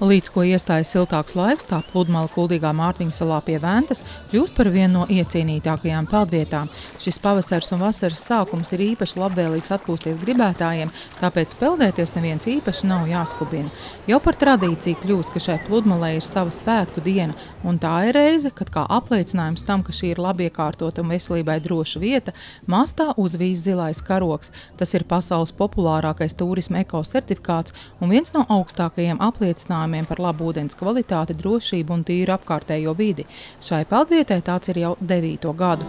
Līdz ko iestājas siltāks laiks, tā pludmale Kuldīgā Mārtiņu salā pie Ventas kļūst par vienu no iecienītākajām peldvietām. Šis pavasars un vasaras sākums ir īpaši labvēlīgs atpūsties gribētājiem, tāpēc peldēties neviens īpaši nav jāskubina. Jau par tradīciju kļūst, ka šai pludmalē ir sava svētku diena, un tā ir reize, kad kā apliecinājums tam, ka šī ir labiekārtota un veselībai droša vieta, mastā uzvīs zilais karogs. Tas ir pasaules populārākais turisma ekosertifikāts un viens no augstākajiem apliecinājumiem par labu ūdens kvalitāti, drošību un tīru apkārtējo vidi. Šai peldvietai tāds ir jau 9. gadu.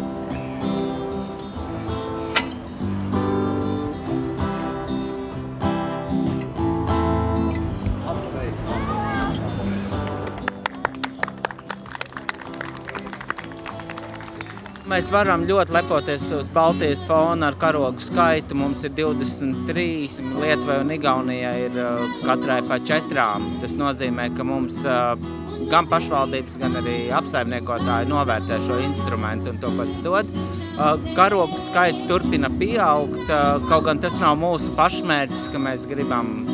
Mēs varam ļoti lepoties uz Baltijas fona ar karogu skaitu. Mums ir 23, Lietuvai un Igaunijai ir katrai pa 4. Tas nozīmē, ka mums gan pašvaldības, gan arī apsaimniekotāji novērtē šo instrumentu un to pats dod. Karogu skaits turpina pieaugt, kaut gan tas nav mūsu pašmērķis, ka mēs gribam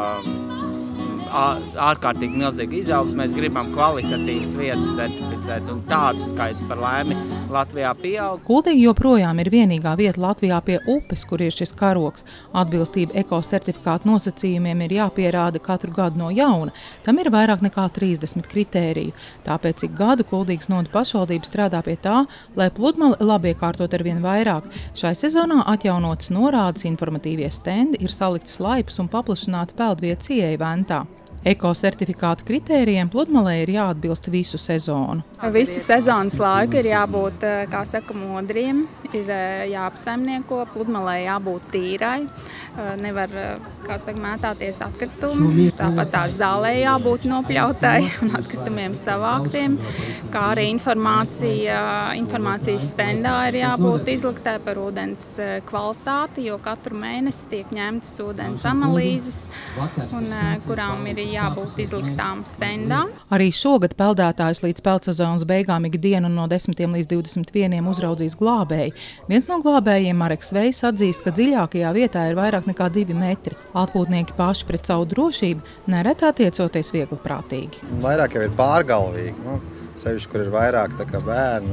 ārkārtīgi milzīgi izaugs. Mēs gribam kvalitatīvas vietas certificēt, un tādu skaits par laimi Latvijā pieaug. Kuldīgi joprojām ir vienīgā vieta Latvijā pie upes, kur ir šis karogs. Atbilstība ekosertifikāta nosacījumiem ir jāpierāda katru gadu no jauna. Tam ir vairāk nekā 30 kritēriju. Tāpēc ik gadu Kuldīgas novads pašvaldība strādā pie tā, lai pludmali labiekārtot arvien vairāk. Šai sezonā atjaunotas norādes, informatīvie stendi, ir saliktas laipas un paplašināta peldvietas ieeja Ventā. Ekosertifikāta kritērijiem pludmalē ir jāatbilst visu sezonu. Visu sezonas laiku ir jābūt, kā saka, modriem, ir jāapsaimnieko, pludmalē jābūt tīrai, nevar, kā saka, mētāties atkritumi, tāpat tā zālē jābūt nopļautai un atkritumiem savāktiem, kā arī informācijas stendā ir jābūt izliktai par ūdens kvalitāti, jo katru mēnesi tiek ņemtas ūdens analīzes, un kurām ir jābūt izliktām stendām. Arī šogad peldētājus līdz peldsezonas beigām ikdienu no 10 līdz 21 uzraudzīs glābēji. Viens no glābējiem, Mareks Vejs, atzīst, ka dziļākajā vietā ir vairāk nekā 2 metri. Atpūtnieki paši pret savu drošību nereti attiecoties viegliprātīgi. Vairāk jau ir pārgalvīgi, sevišķi, kur ir vairāk tā kā bērnu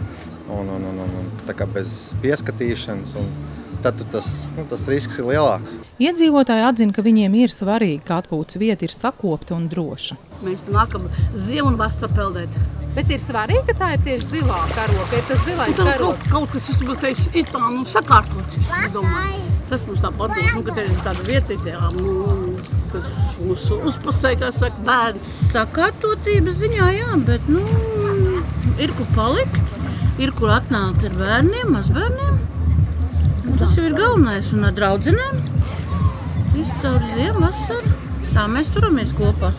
un tā kā bez pieskatīšanas. Tad tas risks ir lielāks. Iedzīvotāji atzina, ka viņiem ir svarīgi, ka atpūtas vieta ir sakopta un droša. Mēs nākam ziemu un vasaru peldēt. Bet ir svarīgi, ka tā ir tieši zilā karoga, ir tas zilais karogs. Kaut kas vismaz ir tā sakārtots, es domāju. Tas mums tā patīk, ka te ir tāda vieta, kas mūs uzpasē, kā saka, bērns. Sakārtotības ziņā, jā, bet, ir kur palikt, ir kur atnākt ar bērniem, mazbērniem. Tas jau ir galvenais, un ar draudzenēm visu caur ziemu, vasaru. Tā mēs turamies kopā.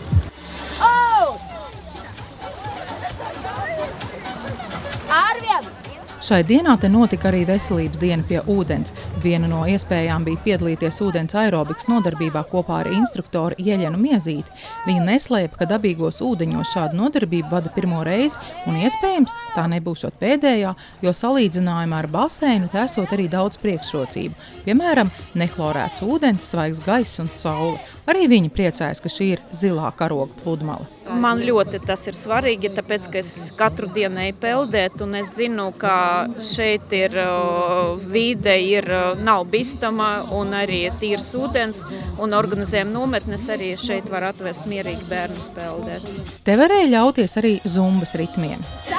Šai dienā te notika arī veselības diena pie ūdens. Viena no iespējām bija piedalīties ūdens aerobikas nodarbībā kopā ar instruktoru Ieļenu Miezīti. Viņa neslēpa, ka dabīgos ūdeņos šādu nodarbību vada pirmo reizi, un iespējams tā nebūšot pēdējā, jo salīdzinājumā ar baseinu te esot arī daudz priekšrocību. Piemēram, nehlorēts ūdens, svaigs gaiss un saule. Arī viņi priecājas, ka šī ir zilā karoga pludmale. Man ļoti tas ir svarīgi, tāpēc, ka es katru dienu eju peldēt, un es zinu, ka šeit ir vide, nav bīstama un arī tīrs ūdens, un organizējam nometnes arī šeit var atvest mierīgi bērnus peldēt. Te varēja ļauties arī zumbas ritmiem.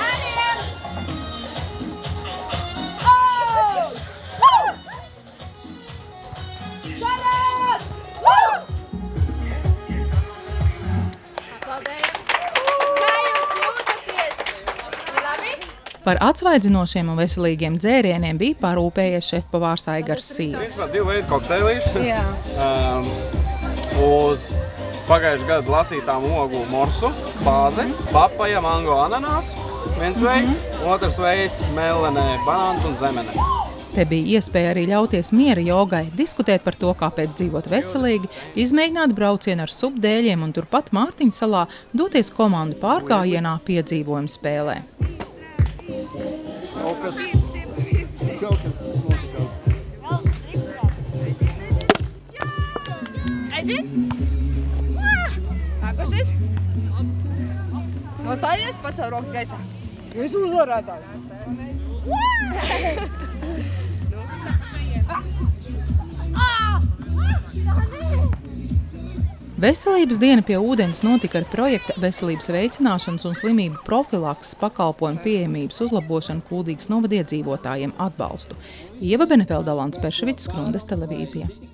Par atsvaidzinošiem un veselīgiem dzērieniem bija parūpējies šefpavārs Aigars Sīvs. 2 veidu kokteilīši. Uz pagājušā gada lasītām ogu morsu bāze, papaja, mango, ananās. Viens veids, otrs veids, melenē, banāns un zemene. Te bija iespēja arī ļauties miera jogai, diskutēt par to, kāpēc dzīvot veselīgi, izmēģināt braucienu ar supdēļiem un turpat Mārtiņu salā doties komandu pārgājienā piedzīvojumu spēlē. Redzi? Nostājies, pacēl rokas gaisā. Es uzvarētājs. Veselības diena pie ūdens notika ar projekta veselības veicināšanas un slimību profilakses pakalpojumu pieejamības uzlabošanu Kuldīgas novada iedzīvotājiem atbalstu. Ieva Benefelde, Alans Perševics, Skrundas televīzija.